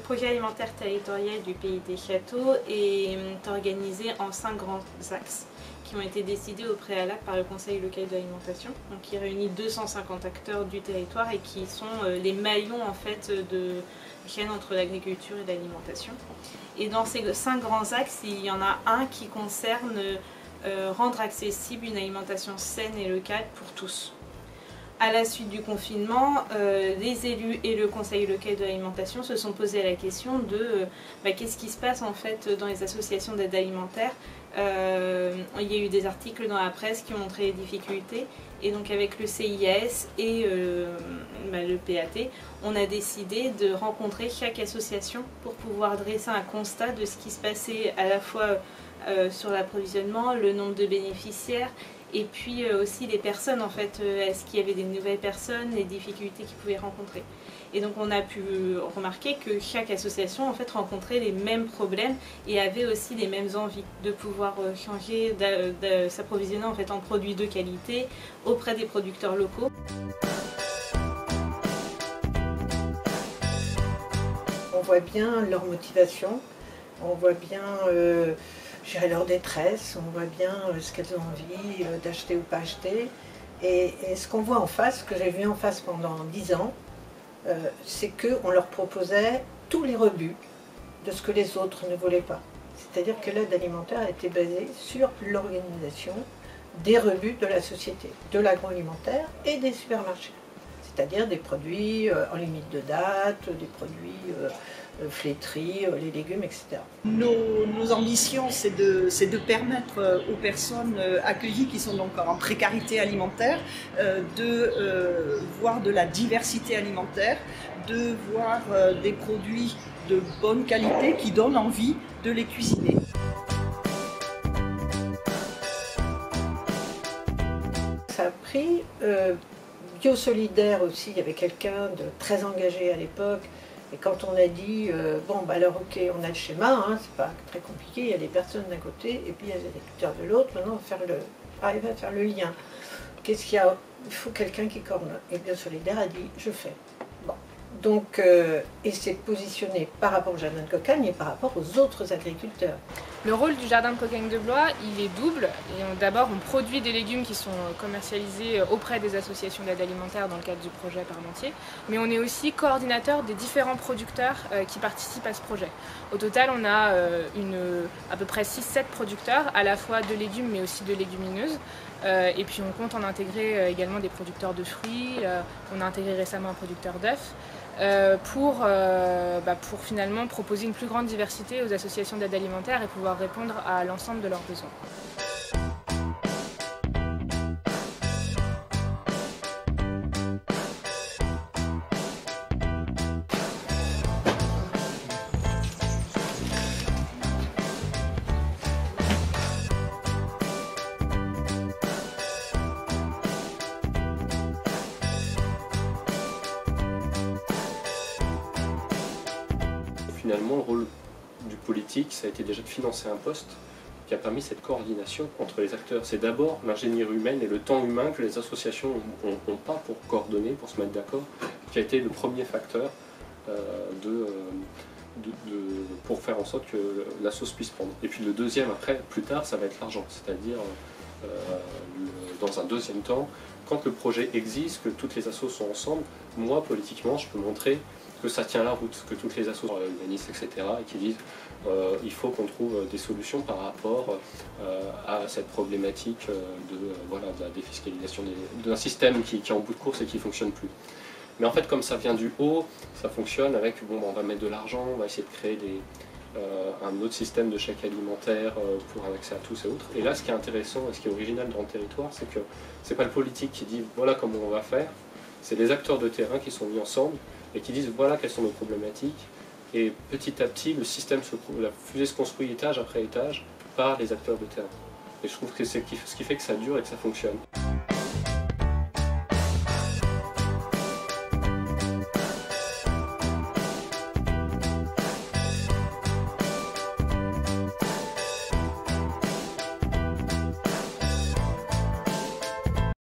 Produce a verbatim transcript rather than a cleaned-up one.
projet alimentaire territorial du Pays des Châteaux est organisé en cinq grands axes qui ont été décidés au préalable par le Conseil local de l'alimentation, donc qui réunit deux cent cinquante acteurs du territoire et qui sont les maillons en fait de chaîne entre l'agriculture et l'alimentation. Et dans ces cinq grands axes, il y en a un qui concerne euh, rendre accessible une alimentation saine et locale pour tous. À la suite du confinement, euh, les élus et le Conseil local de l'alimentation se sont posés la question de euh, bah, qu'est-ce qui se passe en fait dans les associations d'aide alimentaire. Euh, il y a eu des articles dans la presse qui ont montré les difficultés et donc avec le C I A S et euh, bah, le P A T, on a décidé de rencontrer chaque association pour pouvoir dresser un constat de ce qui se passait à la fois euh, sur l'approvisionnement, le nombre de bénéficiaires, et puis euh, aussi les personnes en fait, euh, est-ce qu'il y avait des nouvelles personnes, les difficultés qu'ils pouvaient rencontrer. Et donc on a pu remarquer que chaque association en fait rencontrait les mêmes problèmes et avait aussi les mêmes envies de pouvoir euh, changer, de, de s'approvisionner en fait en produits de qualité auprès des producteurs locaux. On voit bien leur motivation, on voit bien euh, gérer leur détresse, on voit bien euh, ce qu'elles ont envie euh, d'acheter ou pas acheter. Et, et ce qu'on voit en face, ce que j'ai vu en face pendant dix ans, euh, c'est qu'on leur proposait tous les rebuts de ce que les autres ne voulaient pas. C'est-à-dire que l'aide alimentaire était basée sur l'organisation des rebuts de la société, de l'agroalimentaire et des supermarchés. C'est-à-dire des produits euh, en limite de date, des produits euh, euh, flétris, euh, les légumes, et cetera. Nos, nos ambitions, c'est de, c'est de permettre euh, aux personnes euh, accueillies qui sont donc en précarité alimentaire euh, de euh, voir de la diversité alimentaire, de voir euh, des produits de bonne qualité qui donnent envie de les cuisiner. Ça a pris... Euh, Biosolidaire aussi, il y avait quelqu'un de très engagé à l'époque, et quand on a dit, euh, bon bah alors ok, on a le schéma, hein, c'est pas très compliqué, il y a des personnes d'un côté, et puis il y a des agriculteurs de l'autre, maintenant faire le, arriver à faire le lien. Qu'est-ce qu'il y a? Il faut quelqu'un qui coordonne. Et Biosolidaire a dit, je fais. Bon. Donc, euh, et c'est positionné par rapport au jardin de Cocagne et par rapport aux autres agriculteurs. Le rôle du jardin de Cocagne de Blois, il est double. D'abord, on produit des légumes qui sont commercialisés auprès des associations d'aide alimentaire dans le cadre du projet Parmentier, mais on est aussi coordinateur des différents producteurs qui participent à ce projet. Au total, on a une, à peu près six sept producteurs, à la fois de légumes mais aussi de légumineuses. Et puis on compte en intégrer également des producteurs de fruits, on a intégré récemment un producteur d'œufs. Euh, pour, euh, bah, pour finalement proposer une plus grande diversité aux associations d'aide alimentaire et pouvoir répondre à l'ensemble de leurs besoins. Finalement, le rôle du politique, ça a été déjà de financer un poste qui a permis cette coordination entre les acteurs. C'est d'abord l'ingénierie humaine et le temps humain que les associations n'ont pas pour coordonner, pour se mettre d'accord, qui a été le premier facteur euh, de, de, de, pour faire en sorte que la sauce puisse prendre. Et puis le deuxième, après, plus tard, ça va être l'argent. C'est-à-dire, euh, dans un deuxième temps, quand le projet existe, que toutes les assos sont ensemble, moi, politiquement, je peux montrer que ça tient la route, que toutes les assos organisent, et cetera, et qui disent euh, il faut qu'on trouve des solutions par rapport euh, à cette problématique de, euh, voilà, de la défiscalisation d'un système qui, qui est en bout de course et qui ne fonctionne plus. Mais en fait, comme ça vient du haut, ça fonctionne avec, bon, on va mettre de l'argent, on va essayer de créer des, euh, un autre système de chèque alimentaire euh, pour un accès à tous et autres. Et là, ce qui est intéressant et ce qui est original dans le territoire, c'est que c'est pas le politique qui dit voilà comment on va faire, c'est les acteurs de terrain qui sont mis ensemble et qui disent voilà quelles sont nos problématiques, et petit à petit le système, se, la fusée se construit étage après étage par les acteurs de terrain. Et je trouve que c'est ce qui fait que ça dure et que ça fonctionne.